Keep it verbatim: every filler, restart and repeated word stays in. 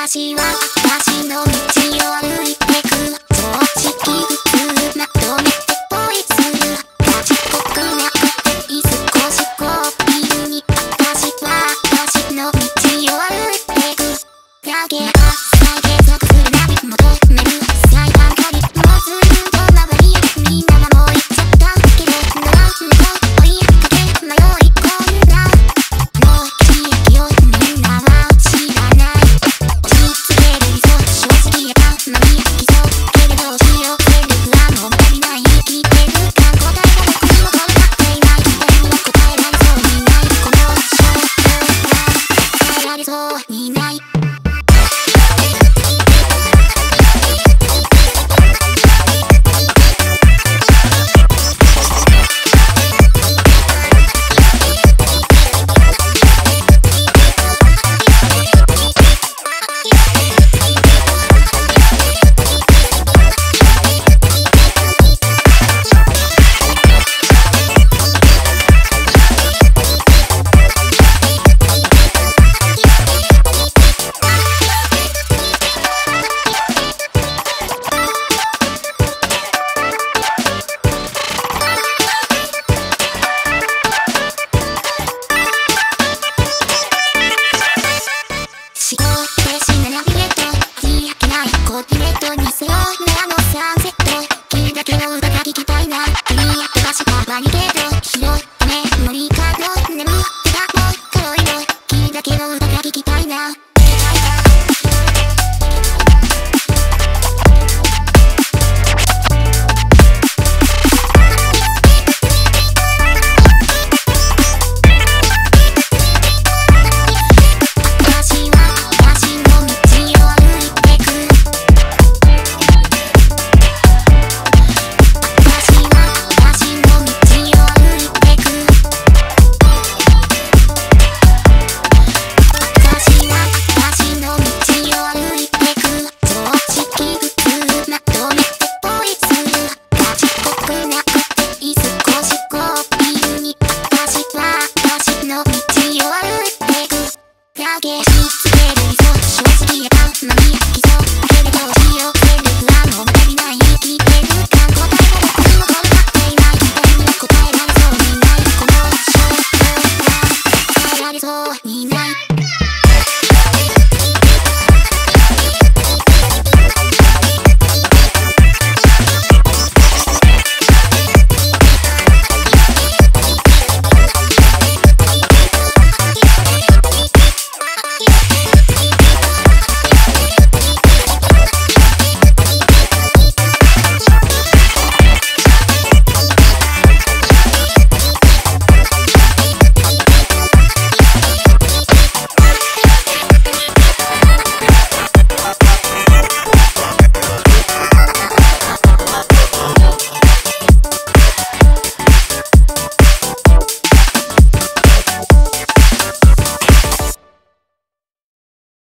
私は私の道を歩いてく常識普通まとめてポイする賢くなくていい少しコピーに私は私の道を歩いてくだけが再継続するなり求める最短距離もうずっと周りみんながもう言っちゃったけどなんと追いかけ迷い込んだもう地域をみんなは知らない実現理想正直やたまに基礎けれどしようける不安も足りない生きてるか答えが僕にも分かっていない誰にも答えられそうにないこの衝動は伝えられそうにない思考停止なナビゲート開けないコーディネートにせよあのサンセット聞いだけの歌が聞きたいな君や飛ばしたバリケード広いため無理かの眠ってたもう軽いの聞いだけの歌が聞きたいなだけしつける理想正直やたまに